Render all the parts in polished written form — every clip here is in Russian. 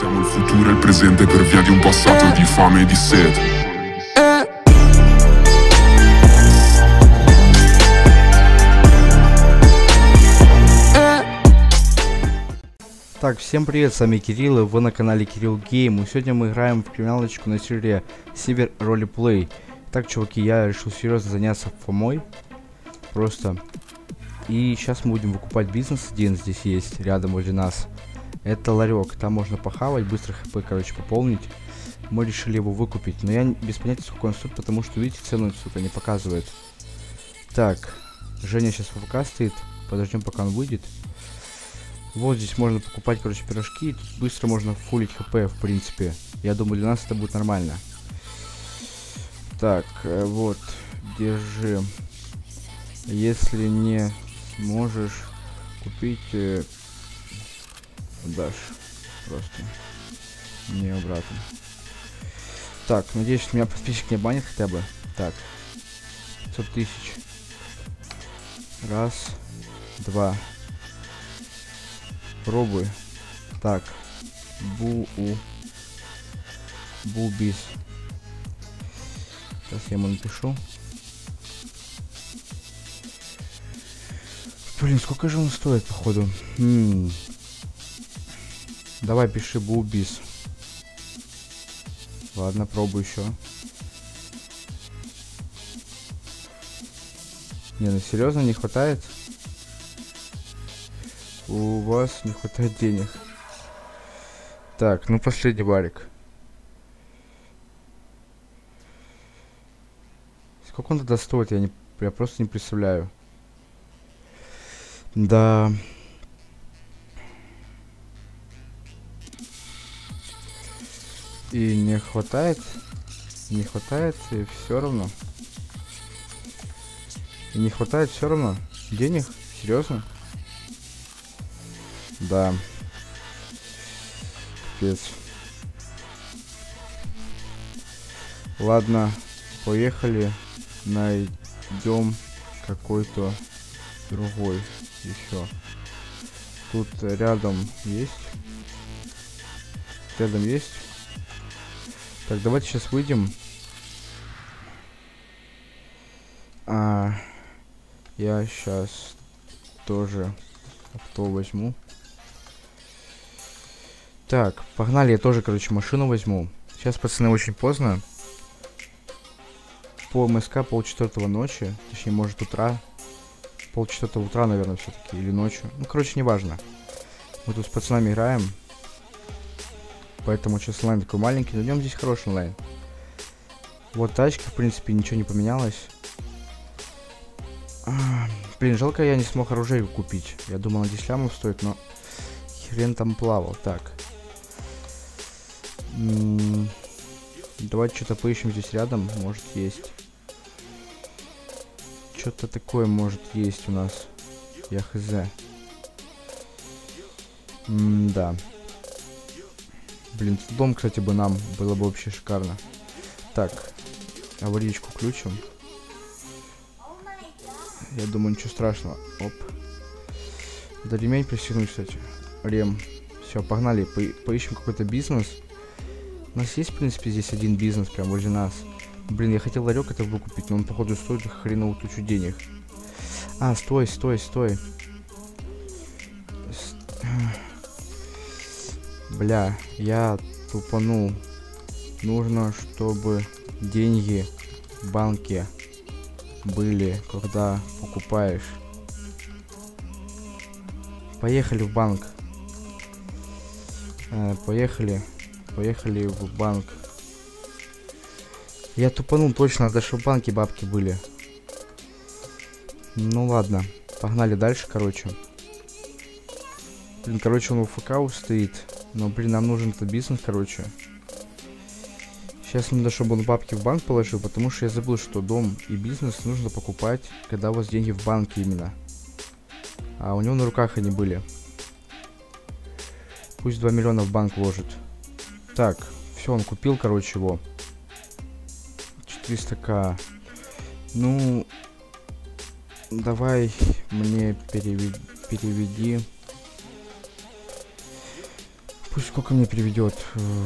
Siamo il futuro e il presente per via di un passato di fame e di sete. Так, всем привет, с вами Кирилл, и вы на канале Кирилл Гейм. И сегодня мы играем в криминалочку на сервере Север Ролеплей. Так, чуваки, я решил серьезно заняться фомой. Просто. И сейчас мы будем выкупать бизнес. Один здесь есть, рядом возле нас. Это ларек, там можно похавать, быстро хп, короче, пополнить. Мы решили его выкупить, но я без понятия, сколько он стоит, потому что, видите, цену, сука, не показывает. Так, Женя сейчас в ФК стоит, подождем, пока он выйдет. Вот здесь можно покупать, короче, пирожки. Тут быстро можно фулить хп, в принципе. Я думаю, для нас это будет нормально. Так, вот, держи. Если не сможешь купить, дашь. Просто. Не обратно. Так, надеюсь, меня подписчик не банит хотя бы. Так, 500 тысяч. Раз, два. Пробуй. Так. Бубис. Сейчас я ему напишу. Блин, сколько же он стоит, походу? Давай, пиши Бубис. Ладно, пробуй еще. Не, ну серьезно, не хватает? У вас не хватает денег. Так, ну последний барик. Сколько он тогда стоит? Я просто не представляю. Да. И не хватает. Не хватает, и все равно. И не хватает все равно денег? Серьезно? Да. Капец. Ладно, поехали. Найдем какой-то другой еще. Тут рядом есть. Рядом есть. Так, давайте сейчас выйдем. Я сейчас тоже авто возьму. Так, погнали, я тоже, короче, машину возьму. Сейчас, пацаны, очень поздно. По МСК 3:30 ночи. Точнее, может, утра. 3:30 утра, наверное, все-таки. Или ночью. Ну, короче, неважно. Мы тут с пацанами играем. Поэтому сейчас онлайн такой маленький. Но в нем здесь хороший онлайн. Вот тачка, в принципе, ничего не поменялось. Блин, жалко, я не смог оружие купить. Я думал, на 10 лямов стоит, но хрен там плавал. Так. Давайте что-то поищем здесь рядом. Может, есть. Что-то такое может есть у нас. Я хз. Да. Блин, дом, кстати, бы нам было бы вообще шикарно. Так. Аварийку включим. Я думаю, ничего страшного. Оп. Да, ремень пристегнуть, кстати. Рем. Все, погнали. Поищем какой-то бизнес. У нас есть, в принципе, здесь один бизнес прям возле нас. Блин, я хотел ларек это выкупить, но он, походу, стоит хреновую тучу денег. Стой. Бля, я тупанул. Нужно, чтобы деньги в банке были, когда покупаешь. Поехали в банк. Поехали в банк. Я тупанул точно, даже в банке бабки были. Ну ладно, погнали дальше, короче. Блин, короче, он у ФК стоит. Но, блин, нам нужен этот бизнес, короче. Сейчас надо, чтобы он бабки в банк положил, потому что я забыл, что дом и бизнес нужно покупать, когда у вас деньги в банке именно. А у него на руках они были. Пусть 2 миллиона в банк ложит. Так, все, он купил, короче, его. 400к. Ну, давай мне переведи Пусть сколько мне приведет?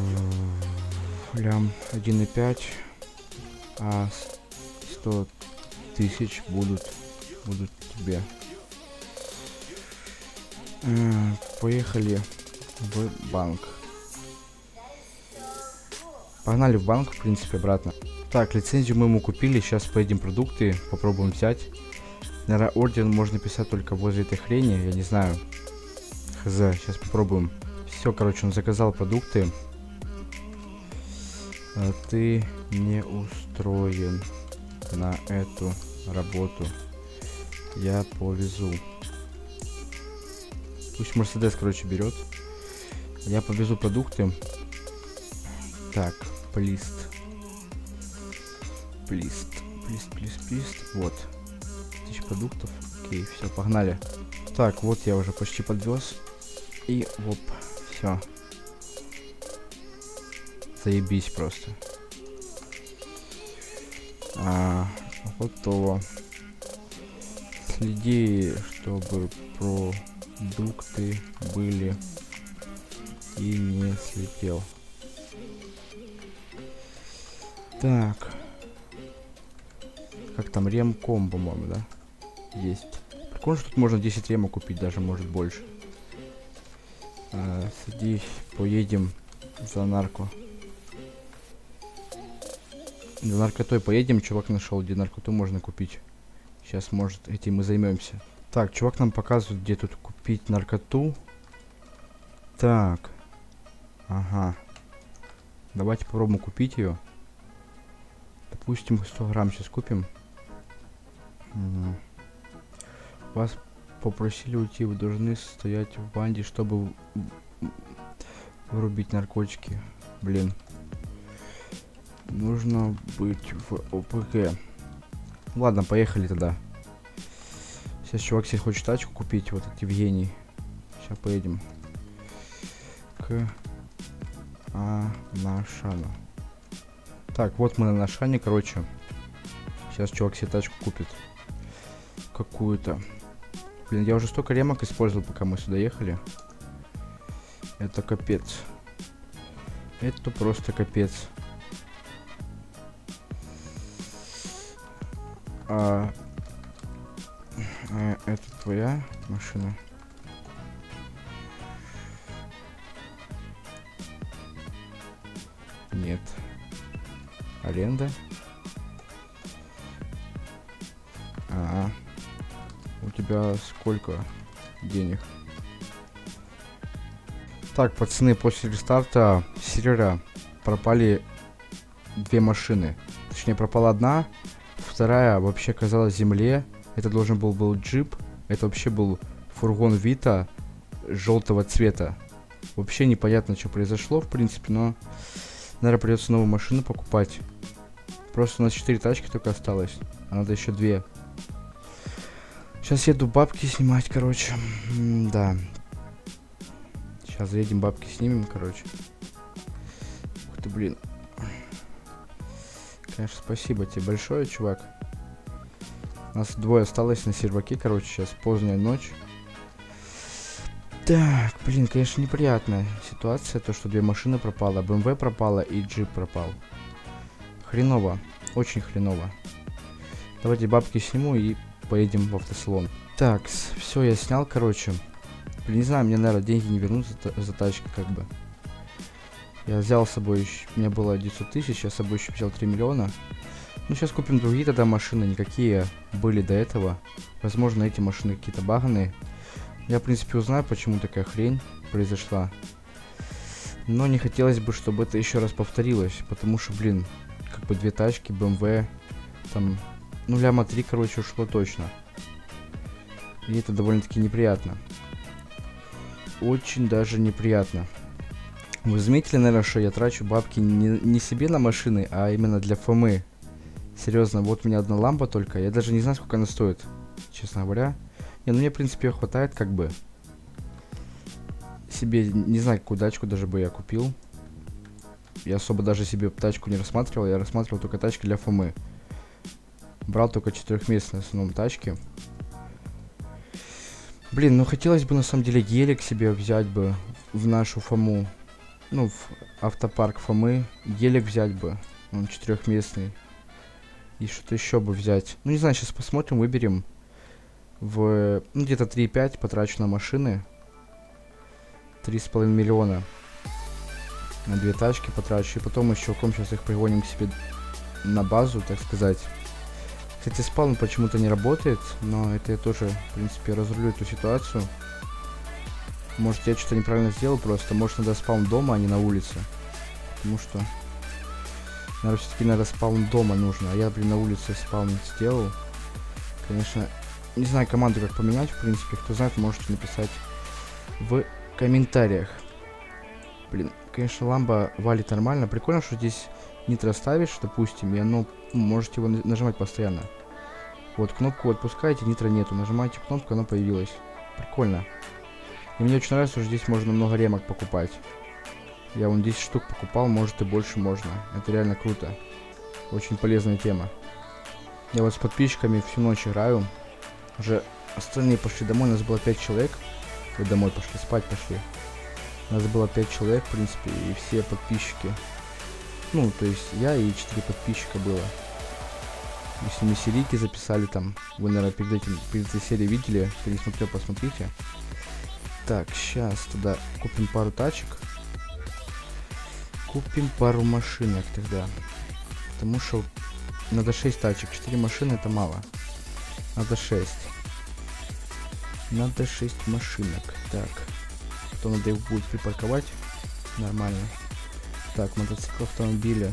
Лям 1,5, а 100 тысяч будут тебе. Поехали в банк. Погнали в банк, в принципе, обратно. Так, лицензию мы ему купили. Сейчас поедем продукты, попробуем взять. Наверное, орден можно писать только возле этой хрени. Я не знаю. Хз, сейчас попробуем. Все, короче, он заказал продукты. Ты не устроен на эту работу. Я повезу. Пусть Мерседес, короче, берет. Я повезу продукты. Так, плист. Вот. 1000 продуктов. Окей, все, погнали. Так, вот я уже почти подвез. И оп, все. Заебись просто. Готово. Следи, чтобы продукты были и не слетел. Так. Как там, ремком, по-моему, да? Есть. Прикольно, что тут можно 10 рема купить, даже может больше. Садись, поедем за нарко. За наркотой поедем, чувак нашел, где наркоту можно купить. Сейчас, может, этим мы займемся. Так, чувак нам показывает, где тут купить наркоту. Так. Ага. Давайте попробуем купить ее. Допустим, 100 грамм сейчас купим. Вас попросили уйти, вы должны стоять в банде, чтобы вырубить наркотики. Блин. Нужно быть в ОПГ. Ладно, поехали тогда. Сейчас чувак себе хочет тачку купить, вот этот Евгений. Сейчас поедем к Нашану. Так, вот мы на Нашане, короче. Сейчас чувак себе тачку купит. Какую-то. Блин, я уже столько ремок использовал, пока мы сюда ехали. Это капец. Это просто капец. Это твоя машина? Нет. Аренда? У тебя сколько денег? Так, пацаны, после рестарта сервера пропали 2 машины. Точнее, пропала одна, вторая вообще оказалась в земле. Это должен был джип. Это вообще был фургон Вита желтого цвета. Вообще непонятно, что произошло, в принципе, но, наверное, придется новую машину покупать. Просто у нас 4 тачки только осталось, а надо еще 2. Сейчас еду бабки снимать, короче. Да. Сейчас заедем, бабки снимем, короче. Ух ты, блин. Конечно, спасибо тебе большое, чувак. У нас 2 осталось на серваке, короче, сейчас поздняя ночь. Так, блин, конечно, неприятная ситуация, то, что 2 машины пропало, BMW пропала и джип пропал. Хреново, очень хреново. Давайте бабки сниму и поедем в автосалон. Так, все, я снял, короче. Блин, не знаю, мне, наверное, деньги не вернут за тачки, как бы. Я взял с собой, у меня было 900 тысяч, я с собой еще взял 3 миллиона. Ну, сейчас купим другие тогда машины, никакие были до этого. Возможно, эти машины какие-то баганые. Я, в принципе, узнаю, почему такая хрень произошла. Но не хотелось бы, чтобы это еще раз повторилось. Потому что, блин, как бы 2 тачки, BMW, там, ну, ляма 3, короче, ушло точно. И это довольно-таки неприятно. Очень даже неприятно. Вы заметили, наверное, что я трачу бабки не себе на машины, а именно для Фомы. Серьезно, вот у меня одна лампа только. Я даже не знаю, сколько она стоит, честно говоря. Не, ну мне, в принципе, хватает, как бы. Себе, не знаю, какую тачку даже бы я купил. Я особо даже себе тачку не рассматривал. Я рассматривал только тачки для Фомы. Брал только 4-местные в основном тачки. Блин, ну хотелось бы на самом деле гелик себе взять бы в нашу Фому, ну, в автопарк Фомы, гелик взять бы, он 4-местный. И что-то еще бы взять. Ну, не знаю, сейчас посмотрим, выберем. Ну, где-то 3,5 потрачу на машины. 3,5 миллиона. На 2 тачки потрачу. И потом еще сейчас их пригоним к себе на базу, так сказать. Кстати, спаун почему-то не работает, но это я тоже, в принципе, разрулю эту ситуацию. Может, я что-то неправильно сделал просто. Может, надо спаун дома, а не на улице. Потому что... Наверное, все-таки надо спаун дома нужно. А я, блин, на улице спаун сделал. Конечно, не знаю команду как поменять, в принципе. Кто знает, можете написать в комментариях. Блин, конечно, ламба валит нормально. Прикольно, что здесь нитро ставишь, допустим, и оно... можете его нажимать постоянно. Вот, кнопку отпускаете, нитро нету. Нажимаете кнопку, оно появилось. Прикольно. И мне очень нравится, что здесь можно много ремок покупать. Я вон 10 штук покупал, может и больше можно. Это реально круто. Очень полезная тема. Я вот с подписчиками всю ночь играю. Уже остальные пошли домой, у нас было 5 человек. И домой пошли, спать пошли. У нас было 5 человек, в принципе, и все подписчики. Ну, то есть я и 4 подписчика было. Если мы серийки записали там, вы, наверное, перед этой серией видели. Кто не смотрел, посмотрите. Так, сейчас туда купим пару тачек. Купим пару машинок тогда. Потому что надо 6 тачек. 4 машины это мало. Надо 6. Надо 6 машинок. Так. Потом надо их будет припарковать. Нормально. Так, мотоцикл, автомобили.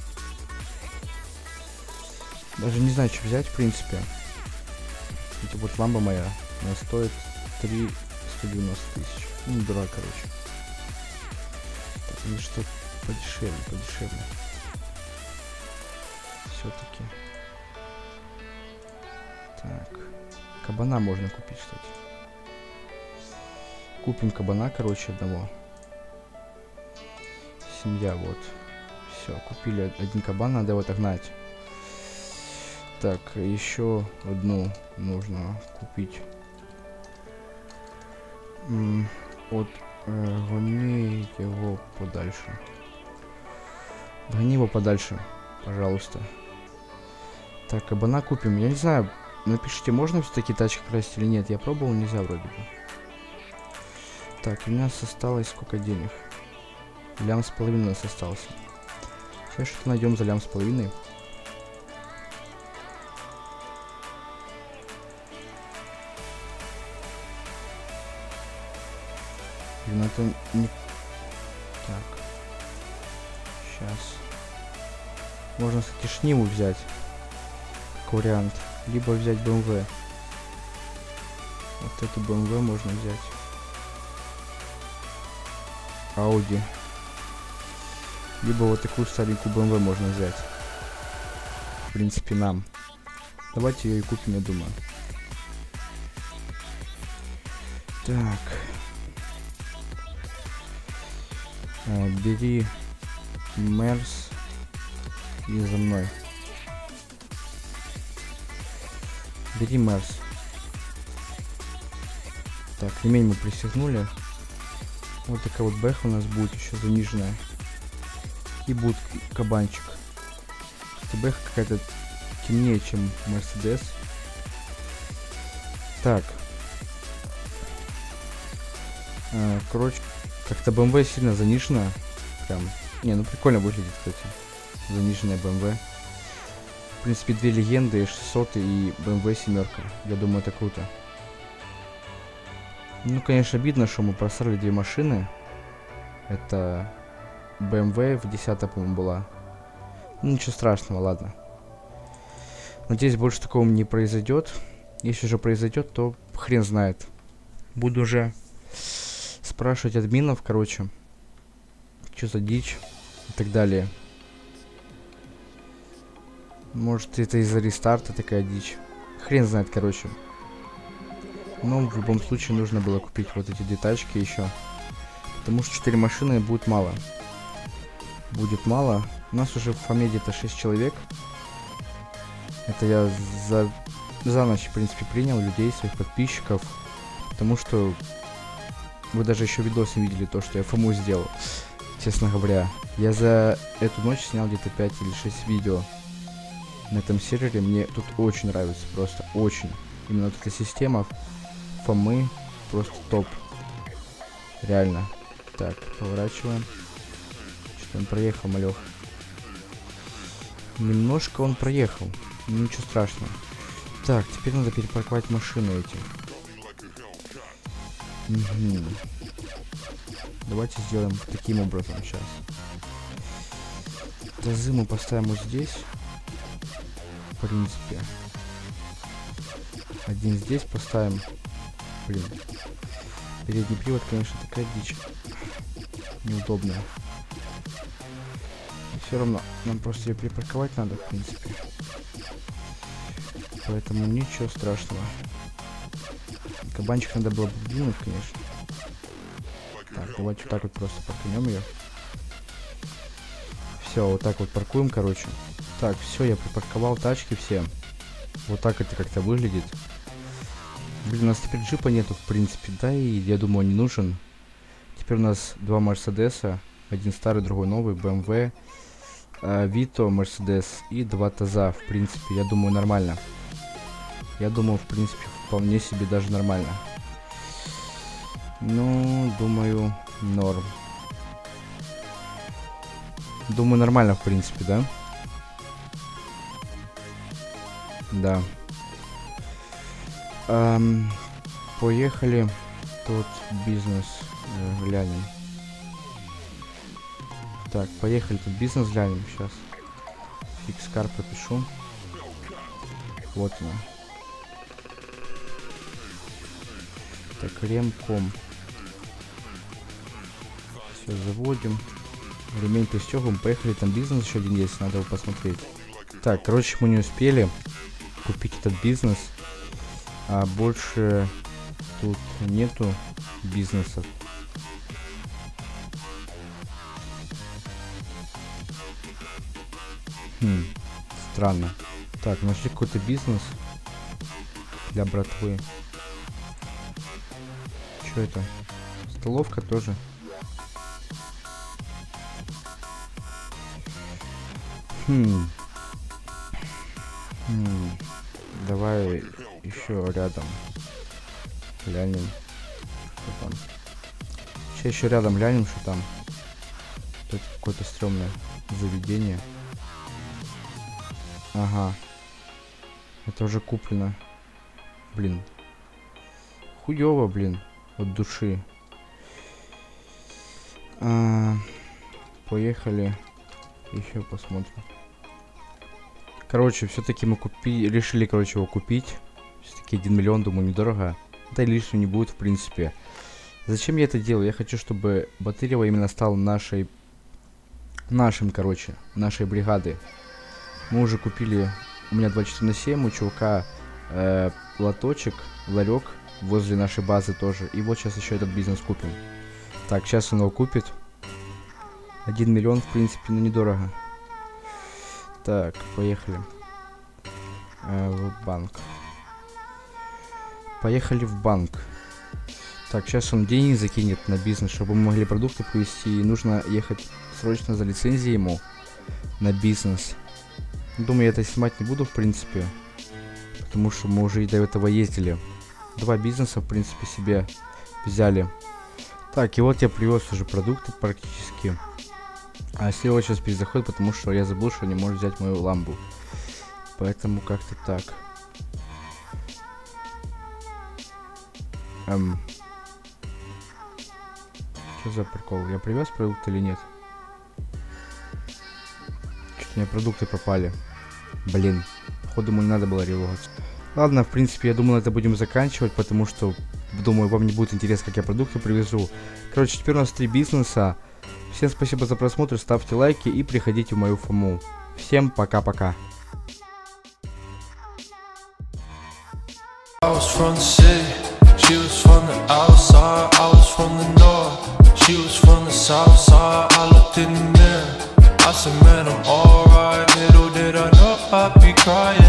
Даже не знаю, что взять, в принципе. Это вот ламба моя. Она стоит 390 тысяч. Ну, дурак, короче. Так, ну что подешевле. Все-таки. Так. Кабана можно купить, кстати. Купим кабана, короче, одного. Семья, вот. Все, купили один кабан, надо его отогнать. Так, еще одну нужно купить. Вот, гони его подальше. Гони его подальше, пожалуйста. Так, кабана купим. Я не знаю, напишите, можно все-таки тачки красить или нет. Я пробовал, нельзя вроде бы. Так, у нас осталось сколько денег? 1,5 ляма у нас остался. Сейчас что-то найдем за 1,5 ляма. Блин, это не... Так. Сейчас. Можно, кстати, шниму взять. Как вариант. Либо взять BMW. Вот эту BMW можно взять. Audi. Либо вот такую старенькую BMW можно взять. В принципе, нам. Давайте ее и купим, я думаю. Так. Бери Мерс и за мной. Бери Мерс. Так, ремень мы пристегнули. Вот такая вот бэха у нас будет еще заниженная. И будет кабанчик. Кстати, бэха какая-то темнее, чем Мерседес. Так. Короче, как-то BMW сильно занижена. Прям. Не, ну прикольно выглядит, кстати. Заниженная BMW. В принципе, две легенды, 600 и BMW 7. Я думаю, это круто. Ну, конечно, обидно, что мы просрали две машины. Это BMW в 10, по-моему, была. Ну, ничего страшного, ладно. Надеюсь, больше такого не произойдет. Если же произойдет, то хрен знает. Буду уже спрашивать админов, короче, что за дичь и так далее. Может, это из-за рестарта такая дичь. Хрен знает, короче. Но в любом случае нужно было купить вот эти две тачки еще. Потому что 4 машины будет мало. Будет мало. У нас уже в Фоме где-то 6 человек. Это я за ночь, в принципе, принял людей, своих подписчиков. Потому что Вы даже еще видос не видели, то, что я Фому сделал. Честно говоря, я за эту ночь снял где-то 5 или 6 видео на этом сервере. Мне тут очень нравится, просто очень. Именно вот эта система Фомы просто топ. Реально. Так, поворачиваем. Что-то он проехал, малёх. Немножко он проехал. Ничего страшного. Так, теперь надо перепарковать машины эти. Угу. Давайте сделаем таким образом сейчас. Тазы мы поставим вот здесь. В принципе. Один здесь поставим. Блин. Передний привод, конечно, такая дичь. Неудобная. Все равно нам просто ее припарковать надо, в принципе. Поэтому ничего страшного. Кабанчик надо было бы двинуть, конечно. Так, давайте вот так вот просто парканем ее. Все, вот так вот паркуем, короче. Так, все, я припарковал тачки все. Вот так это как-то выглядит. Блин, у нас теперь джипа нету, в принципе, да, и я думаю, он не нужен. Теперь у нас два Мерседеса. Один старый, другой новый, BMW, Vito, Мерседес и два таза. В принципе, я думаю, нормально. Я думаю, в принципе, вполне себе даже нормально. Ну, думаю, норм. Думаю, нормально, в принципе, да? Да. Поехали. Тут бизнес глянем. Так, поехали, тут бизнес глянем сейчас. Фикс-кар пропишу. Вот она. Так, ремком. Все, заводим. Ремень пристегиваем. Поехали, там бизнес еще один есть, надо его посмотреть. Так, короче, мы не успели купить этот бизнес. А больше тут нету бизнесов. Странно. Так, нашли какой-то бизнес для братвы. Что это? Столовка тоже. Давай еще рядом глянем, что там. Сейчас еще рядом глянем, что там. Тут какое-то стрёмное заведение. Ага. Это уже куплено. Блин. Хуёво, блин. От души. Поехали. Еще посмотрим. Короче, все-таки мы решили, короче, его купить. Все-таки 1 миллион, думаю, недорого. Да и лишнего не будет, в принципе. Зачем я это делаю? Я хочу, чтобы Батырева именно стал нашей бригады. Мы уже купили, у меня 24/7, у чувака лоточек, ларек возле нашей базы тоже. И вот сейчас еще этот бизнес купим. Так, сейчас он его купит. 1 миллион, в принципе, ну недорого. Так, поехали. В банк. Поехали в банк. Так, сейчас он денег закинет на бизнес, чтобы мы могли продукты привезти. И нужно ехать срочно за лицензией ему на бизнес. Думаю, я это снимать не буду, в принципе. Потому что мы уже и до этого ездили. 2 бизнеса, в принципе, себе взяли. Так, и вот я привез уже продукты практически. А Серега сейчас перезаходит, потому что я забыл, что не может взять мою ламбу. Поэтому как-то так. Что за прикол? Я привез продукты или нет? Что-то у меня продукты пропали. Блин. Походу, ему не надо было ревогаться. Ладно, в принципе, я думаю, это будем заканчивать, потому что, думаю, вам не будет интересно, как я продукты привезу. Короче, теперь у нас 3 бизнеса. Всем спасибо за просмотр, ставьте лайки и приходите в мою Фому. Всем пока-пока. I was from the city, she was from the outside, I was from the north, she was from the south side. I looked in the mirror, I said, man, I'm alright. Little did I know I'd be crying.